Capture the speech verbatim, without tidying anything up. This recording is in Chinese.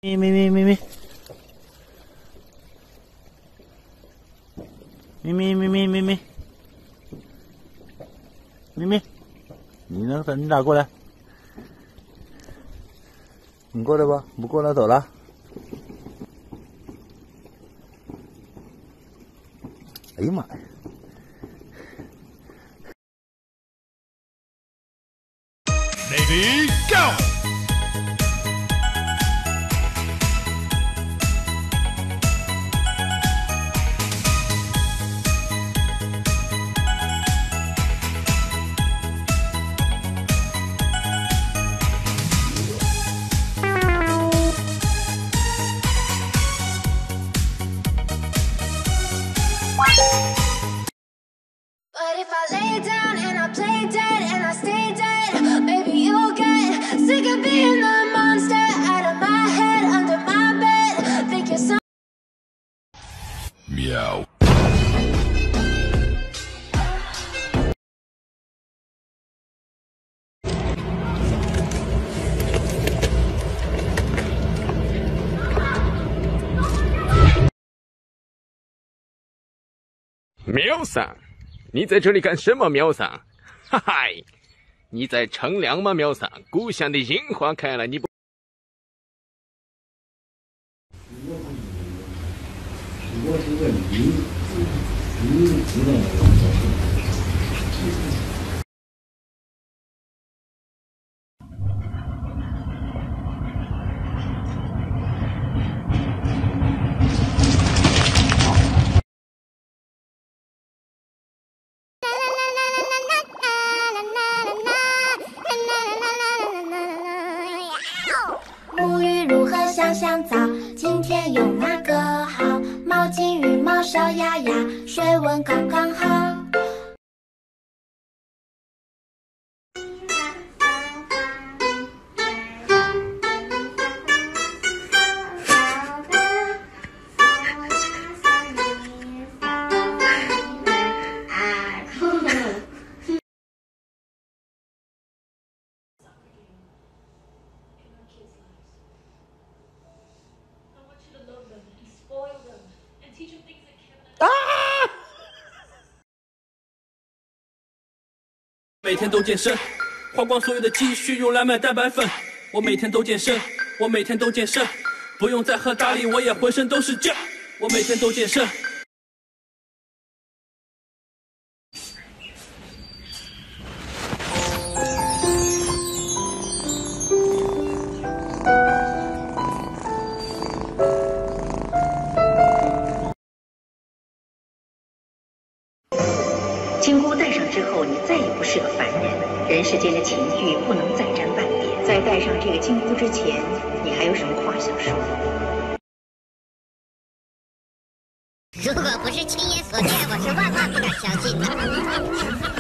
咪咪咪咪咪，咪咪咪咪咪咪，咪咪，你能你咋过来？你过来吧，不过来走了。哎呀妈呀！ Ready, go! But if I lay down and I play dead and I stay dead, maybe you'll get sick of being the monster out of my head, under my bed. Think you're some Meow. “苗桑，你在这里干什么？苗桑，哈哈，你在乘凉吗？苗桑，故乡的樱花开了，你不？” 我是个女，女知道吗？ 沐浴如何香香皂？今天用哪个好？毛巾、浴帽、烧鸭鸭，水温刚刚好。 每天都健身，花光所有的积蓄用来买蛋白粉。我每天都健身，我每天都健身，不用再喝大力，我也浑身都是劲儿。我每天都健身。 金箍戴上之后，你再也不是个凡人，人世间的情欲不能再沾半点。在戴上这个金箍之前，你还有什么话想说？ 如果不是亲眼所见，我是万万不敢相信的。